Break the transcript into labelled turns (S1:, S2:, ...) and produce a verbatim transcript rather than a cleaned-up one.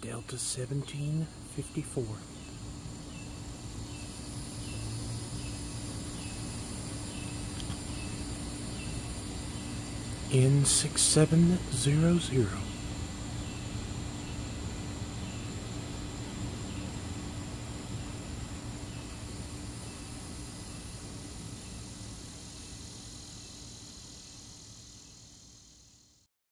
S1: Delta seventeen fifty-four. N six seven zero zero.